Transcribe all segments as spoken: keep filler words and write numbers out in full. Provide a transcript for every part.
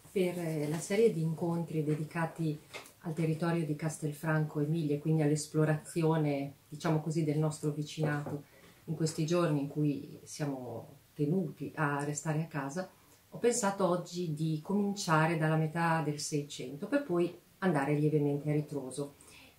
per eh, la serie di incontri dedicati al territorio di Castelfranco Emilia e quindi all'esplorazione, diciamo così, del nostro vicinato in questi giorni in cui siamo tenuti a restare a casa, ho pensato oggi di cominciare dalla metà del Seicento per poi andare lievemente a ritroso.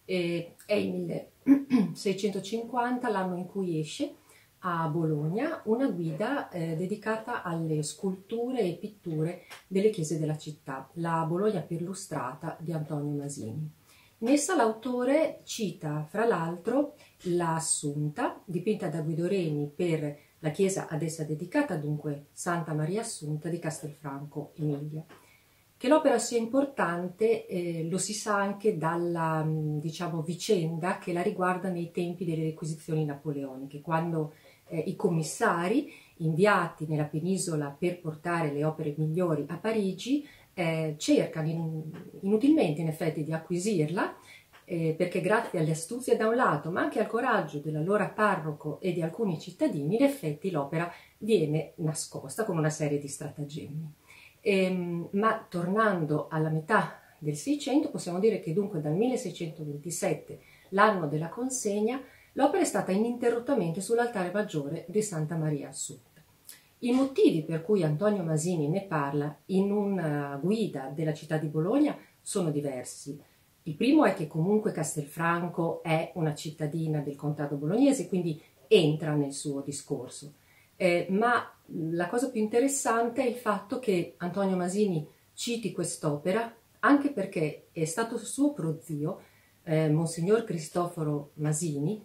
E è il milleseicentocinquanta l'anno in cui esce a Bologna una guida eh, dedicata alle sculture e pitture delle chiese della città, la Bologna perlustrata di Antonio Masini. In essa l'autore cita, fra l'altro, la Assunta, dipinta da Guido Reni per la chiesa ad essa dedicata, dunque Santa Maria Assunta di Castelfranco Emilia. Che l'opera sia importante eh, lo si sa anche dalla diciamo, vicenda che la riguarda nei tempi delle requisizioni napoleoniche, quando eh, i commissari inviati nella penisola per portare le opere migliori a Parigi eh, cercano in, inutilmente in effetti di acquisirla, eh, perché grazie alle astuzie da un lato, ma anche al coraggio dell'allora parroco e di alcuni cittadini, in effetti l'opera viene nascosta con una serie di stratagemmi. Ehm, ma tornando alla metà del Seicento, possiamo dire che dunque dal milleseicentoventisette, l'anno della consegna, l'opera è stata ininterrottamente sull'altare maggiore di Santa Maria Assunta. I motivi per cui Antonio Masini ne parla in una guida della città di Bologna sono diversi. Il primo è che comunque Castelfranco è una cittadina del contado bolognese, quindi entra nel suo discorso. Eh, ma la cosa più interessante è il fatto che Antonio Masini citi quest'opera anche perché è stato suo prozio, eh, Monsignor Cristoforo Masini,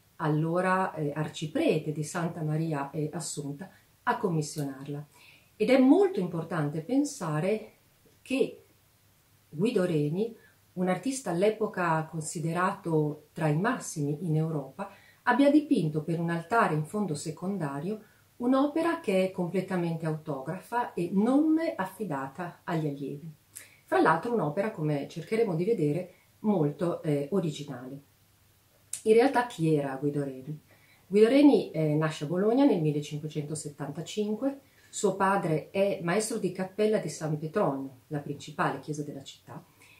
allora eh, arciprete di Santa Maria Assunta, a commissionarla. Ed è molto importante pensare che Guido Reni, un artista all'epoca considerato tra i massimi in Europa, abbia dipinto per un altare in fondo secondario un'opera che è completamente autografa e non affidata agli allievi. Fra l'altro un'opera, come cercheremo di vedere, molto eh, originale. In realtà chi era Guido Reni? Guido Reni eh, nasce a Bologna nel millecinquecentosettantacinque, suo padre è maestro di cappella di San Petronio, la principale chiesa della città,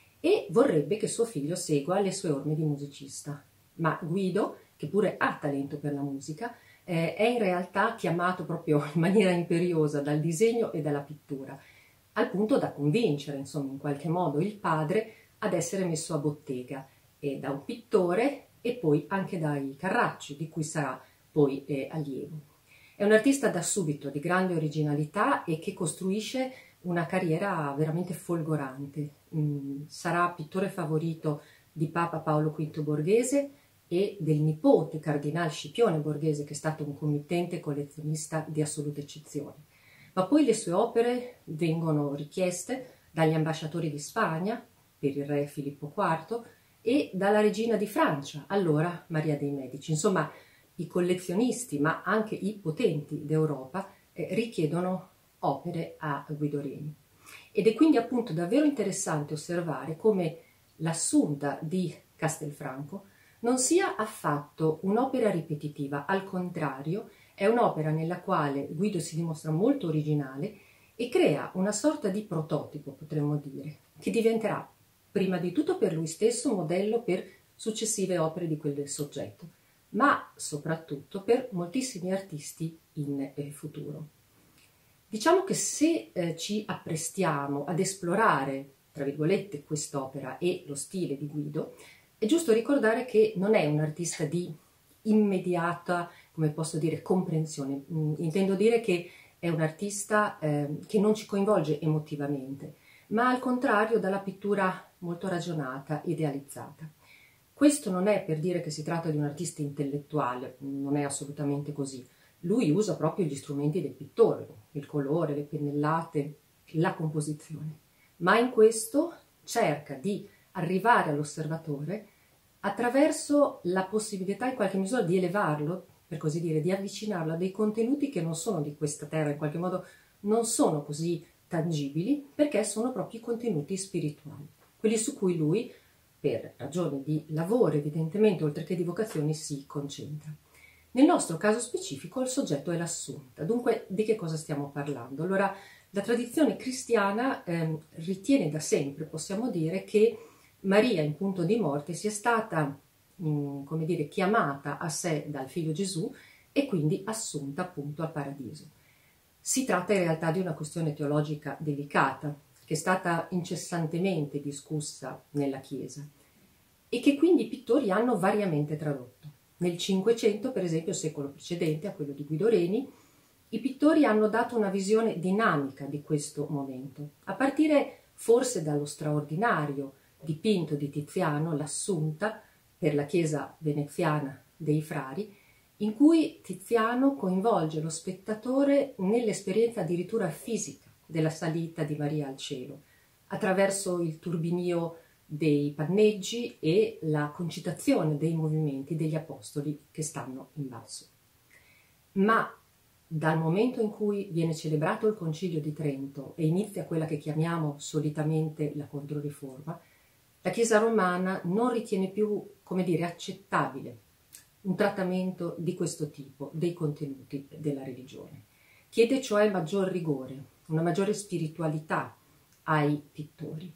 e vorrebbe che suo figlio segua le sue orme di musicista. Ma Guido, che pure ha talento per la musica, Eh, è in realtà chiamato proprio in maniera imperiosa dal disegno e dalla pittura, al punto da convincere, insomma, in qualche modo il padre ad essere messo a bottega, e da un pittore e poi anche dai Carracci, di cui sarà poi eh, allievo. È un artista da subito di grande originalità e che costruisce una carriera veramente folgorante. Mm, sarà pittore favorito di Papa Paolo quinto Borghese e del nipote Cardinal Scipione Borghese, che è stato un committente collezionista di assoluta eccezione. Ma poi le sue opere vengono richieste dagli ambasciatori di Spagna per il re Filippo quarto e dalla regina di Francia, allora Maria dei Medici. Insomma, i collezionisti, ma anche i potenti d'Europa eh, richiedono opere a Guido Reni. Ed è quindi appunto davvero interessante osservare come l'Assunta di Castelfranco non sia affatto un'opera ripetitiva, al contrario è un'opera nella quale Guido si dimostra molto originale e crea una sorta di prototipo, potremmo dire, che diventerà prima di tutto per lui stesso modello per successive opere di quel soggetto, ma soprattutto per moltissimi artisti in eh, futuro. Diciamo che se eh, ci apprestiamo ad esplorare, tra virgolette, quest'opera e lo stile di Guido, è giusto ricordare che non è un artista di immediata, come posso dire, comprensione. Intendo dire che è un artista eh, che non ci coinvolge emotivamente, ma al contrario dalla pittura molto ragionata, idealizzata. Questo non è per dire che si tratta di un artista intellettuale, non è assolutamente così. Lui usa proprio gli strumenti del pittore, il colore, le pennellate, la composizione, ma in questo cerca di arrivare all'osservatore attraverso la possibilità in qualche misura di elevarlo, per così dire, di avvicinarlo a dei contenuti che non sono di questa terra, in qualche modo non sono così tangibili, perché sono proprio i contenuti spirituali, quelli su cui lui, per ragioni di lavoro evidentemente, oltre che di vocazioni, si concentra. Nel nostro caso specifico il soggetto è l'Assunta. Dunque di che cosa stiamo parlando? Allora, La tradizione cristiana eh, ritiene da sempre, possiamo dire, che Maria in punto di morte sia stata, mh, come dire, chiamata a sé dal figlio Gesù e quindi assunta appunto al paradiso. Si tratta in realtà di una questione teologica delicata, che è stata incessantemente discussa nella Chiesa e che quindi i pittori hanno variamente tradotto. Nel Cinquecento, per esempio, secolo precedente a quello di Guido Reni, i pittori hanno dato una visione dinamica di questo momento, a partire forse dallo straordinario dipinto di Tiziano, l'Assunta, per la chiesa veneziana dei Frari, in cui Tiziano coinvolge lo spettatore nell'esperienza addirittura fisica della salita di Maria al cielo, attraverso il turbinio dei panneggi e la concitazione dei movimenti degli apostoli che stanno in basso. Ma dal momento in cui viene celebrato il Concilio di Trento e inizia quella che chiamiamo solitamente la Controriforma, la Chiesa romana non ritiene più, come dire, accettabile un trattamento di questo tipo dei contenuti della religione. Chiede cioè maggior rigore, una maggiore spiritualità ai pittori.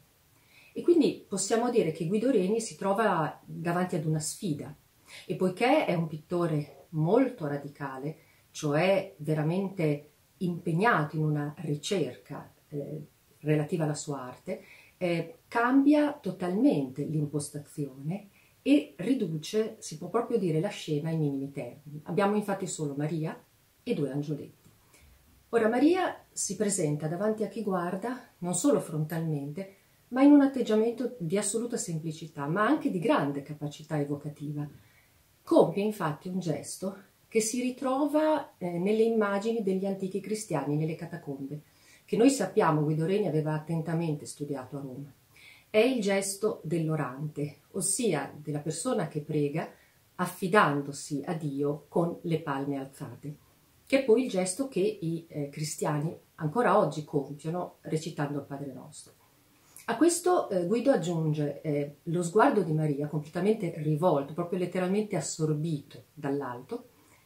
E quindi possiamo dire che Guido Reni si trova davanti ad una sfida e poiché è un pittore molto radicale, cioè veramente impegnato in una ricerca eh, relativa alla sua arte, eh, cambia totalmente l'impostazione e riduce, si può proprio dire, la scena ai minimi termini. Abbiamo infatti solo Maria e due angioletti. Ora Maria si presenta davanti a chi guarda non solo frontalmente, ma in un atteggiamento di assoluta semplicità, ma anche di grande capacità evocativa. Compie infatti un gesto che si ritrova eh, nelle immagini degli antichi cristiani nelle catacombe, che noi sappiamo Guido Reni aveva attentamente studiato a Roma. È il gesto dell'orante, ossia della persona che prega affidandosi a Dio con le palme alzate, che è poi il gesto che i eh, cristiani ancora oggi compiono recitando il Padre Nostro. A questo eh, Guido aggiunge eh, lo sguardo di Maria completamente rivolto, proprio letteralmente assorbito dall'alto,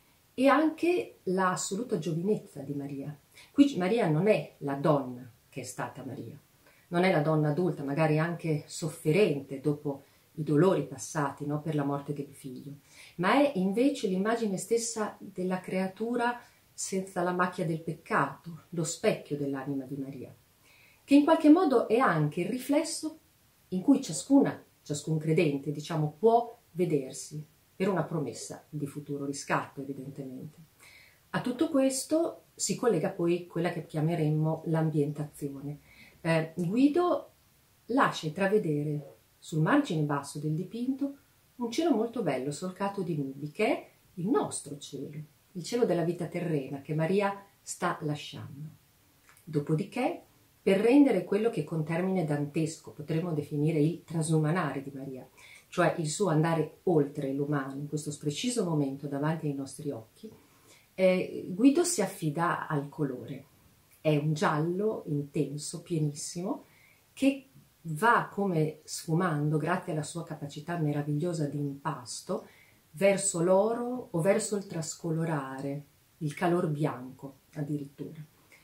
e anche la assoluta giovinezza di Maria. Qui Maria non è la donna che è stata Maria, non è la donna adulta, magari anche sofferente dopo i dolori passati, no, per la morte del figlio, ma è invece l'immagine stessa della creatura senza la macchia del peccato, lo specchio dell'anima di Maria, che in qualche modo è anche il riflesso in cui ciascuna, ciascun credente, diciamo, può vedersi per una promessa di futuro riscatto, evidentemente. A tutto questo si collega poi quella che chiameremmo l'ambientazione. Eh, Guido lascia intravedere sul margine basso del dipinto un cielo molto bello, solcato di nubi, che è il nostro cielo, il cielo della vita terrena che Maria sta lasciando. Dopodiché, per rendere quello che con termine dantesco potremmo definire il trasumanare di Maria, cioè il suo andare oltre l'umano in questo preciso momento davanti ai nostri occhi, eh, Guido si affida al colore. È un giallo intenso, pienissimo, che va come sfumando, grazie alla sua capacità meravigliosa di impasto, verso l'oro o verso il trascolorare, il calor bianco addirittura.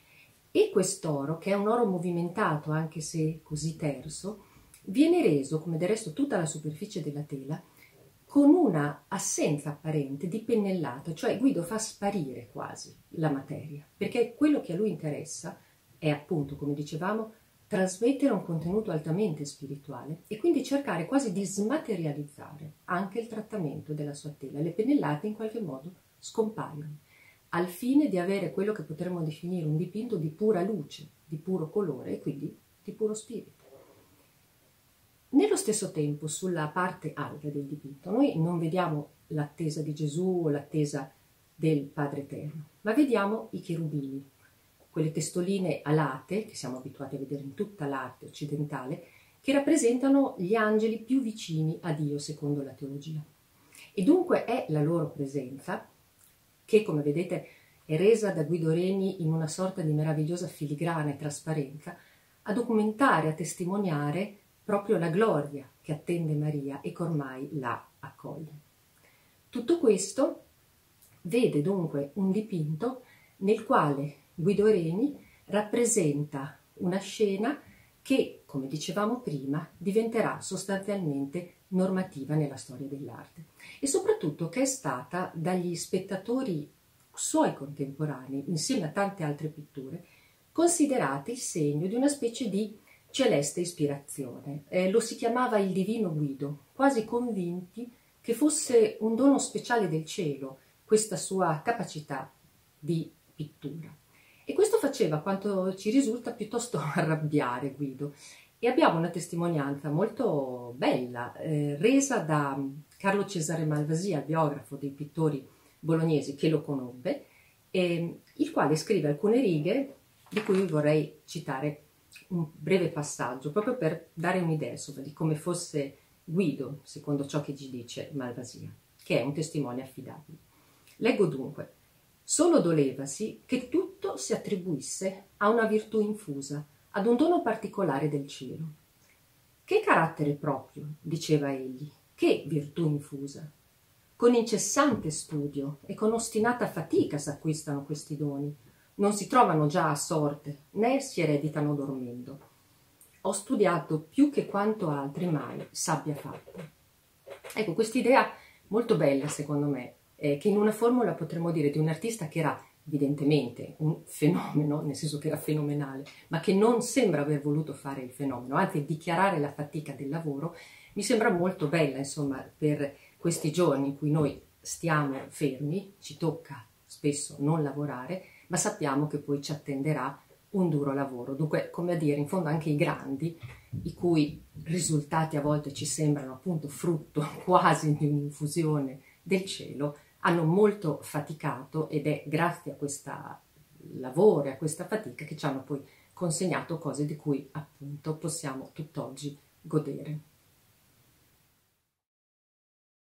E quest'oro, che è un oro movimentato anche se così terso, viene reso, come del resto tutta la superficie della tela, con una assenza apparente di pennellato, cioè Guido fa sparire quasi la materia, perché quello che a lui interessa è appunto, come dicevamo, trasmettere un contenuto altamente spirituale e quindi cercare quasi di smaterializzare anche il trattamento della sua tela. Le pennellate in qualche modo scompaiono, al fine di avere quello che potremmo definire un dipinto di pura luce, di puro colore e quindi di puro spirito. Nello stesso tempo, sulla parte alta del dipinto, noi non vediamo l'attesa di Gesù o l'attesa del Padre Eterno, ma vediamo i cherubini, quelle testoline alate, che siamo abituati a vedere in tutta l'arte occidentale, che rappresentano gli angeli più vicini a Dio secondo la teologia. E dunque è la loro presenza che, come vedete, è resa da Guido Reni in una sorta di meravigliosa filigrana e trasparenza, a documentare, a testimoniare proprio la gloria che attende Maria e che ormai la accoglie. Tutto questo vede dunque un dipinto nel quale Guido Reni rappresenta una scena che, come dicevamo prima, diventerà sostanzialmente normativa nella storia dell'arte e soprattutto che è stata dagli spettatori suoi contemporanei, insieme a tante altre pitture, considerata il segno di una specie di celeste ispirazione. Eh, lo si chiamava il divino Guido, quasi convinti che fosse un dono speciale del cielo questa sua capacità di pittura. E questo faceva, quanto ci risulta, piuttosto arrabbiare Guido. E abbiamo una testimonianza molto bella, eh, resa da Carlo Cesare Malvasia, il biografo dei pittori bolognesi che lo conobbe, eh, il quale scrive alcune righe di cui vorrei citare un breve passaggio, proprio per dare un'idea di come fosse Guido, secondo ciò che ci dice Malvasia, che è un testimone affidabile. Leggo dunque: solo dolevasi che tutto si attribuisse a una virtù infusa, ad un dono particolare del cielo. Che carattere proprio, diceva egli, che virtù infusa. Con incessante studio e con ostinata fatica s'acquistano questi doni, non si trovano già a sorte, né si ereditano dormendo. Ho studiato più che quanto altri mai s'abbia fatto. Ecco, quest'idea molto bella, secondo me, eh, che in una formula potremmo dire di un artista che era evidentemente un fenomeno, nel senso che era fenomenale, ma che non sembra aver voluto fare il fenomeno, anzi dichiarare la fatica del lavoro, mi sembra molto bella, insomma, per questi giorni in cui noi stiamo fermi, ci tocca spesso non lavorare, ma sappiamo che poi ci attenderà un duro lavoro. Dunque, come a dire, in fondo anche i grandi, i cui risultati a volte ci sembrano appunto frutto quasi di un'infusione del cielo, hanno molto faticato ed è grazie a questo lavoro e a questa fatica che ci hanno poi consegnato cose di cui appunto possiamo tutt'oggi godere.